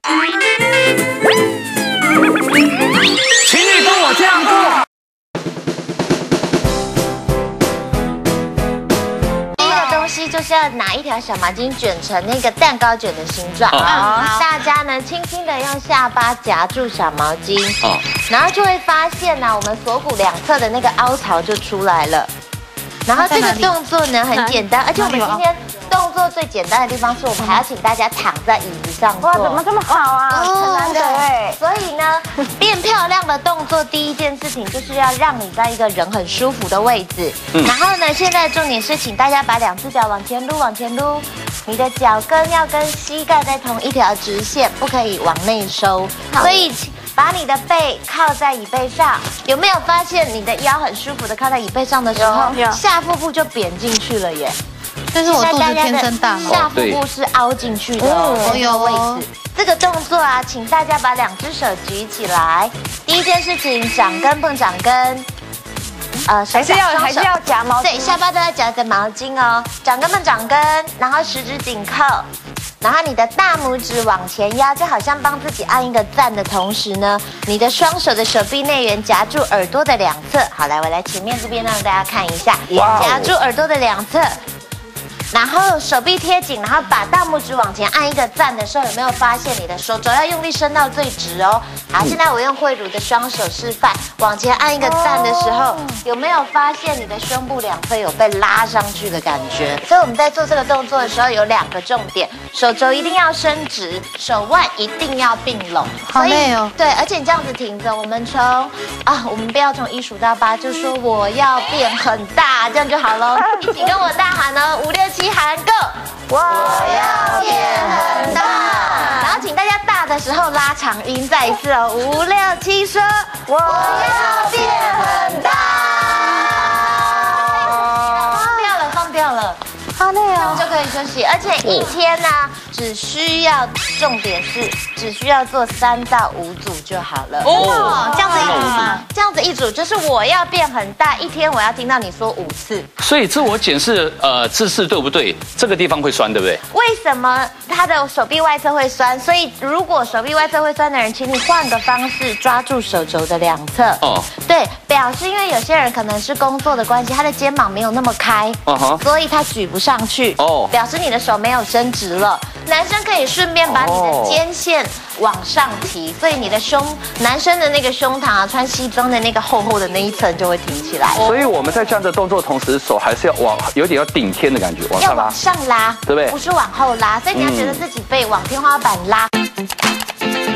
请你跟我这样做。 就是要拿一条小毛巾卷成那个蛋糕卷的形状，大家呢轻轻的用下巴夹住小毛巾，然后就会发现呢，我们锁骨两侧的那个凹槽就出来了。然后这个动作呢很简单，而且我们今天动作最简单的地方是我们还要请大家躺在椅子上做。 哇，怎么这么好啊？很难得哎。 所以呢，变漂亮的动作第一件事情就是要让你在一个人很舒服的位置。然后呢，现在重点是请大家把两只脚往前撸，往前撸。你的脚跟要跟膝盖在同一条直线，不可以往内收。所以把你的背靠在椅背上，有没有发现你的腰很舒服的靠在椅背上的时候，下腹部就扁进去了耶？ 但是我肚子天生大， 下腹部是凹进去的位置。这个动作啊，请大家把两只手举起来。第一件事情，掌根碰掌根， 还是要夹毛巾， 对，下巴都要夹着毛巾哦。掌根碰掌根，然后十指紧扣。然后你的大拇指往前压，就好像帮自己按一个赞的同时呢，你的双手的手臂内缘夹住耳朵的两侧。好，来，我来前面这边让大家看一下，夹住耳朵的两侧，然后手臂贴紧，然后把大拇指往前按一个赞的时候，有没有发现你的手肘要用力伸到最直哦？好，现在我用慧茹的双手示范，往前按一个赞的时候，有没有发现你的胸部两侧有被拉上去的感觉？所以我们在做这个动作的时候有两个重点，手肘一定要伸直，手腕一定要并拢。 好累哦。 对，而且你这样子停着，我们我们不要从1数到8，就说我要变很大，这样就好喽。一起跟我大喊哦，5、6、7喊 Go！ 我要变很大。然后请大家大的时候拉长音，再一次哦，5、6、7说我要变很大。放掉了。好累哦，就可以休息，而且一天呢，重点是只需要做3到5组就好了。 哦，这样子一组吗？ 这样子一组就是我要变很大，一天我要听到你说5次。 所以自我检视姿势对不对？这个地方会酸，对不对？ 为什么他的手臂外侧会酸？所以如果手臂外侧会酸的人，请你换个方式抓住手肘的两侧。哦，对，表示因为有些人可能是工作的关系，他的肩膀没有那么开，所以他举不上去。哦，表示你的手没有伸直了。男生可以顺便把你的肩线往上提，所以你的男生的那个胸膛啊，穿西装的那个厚厚的那一层就会挺起来。 所以我们在这样的动作同时，手还是要有点要顶天的感觉，往上拉。 要往上拉， 对不对？ 不是往后拉，所以你要觉得自己背往天花板拉。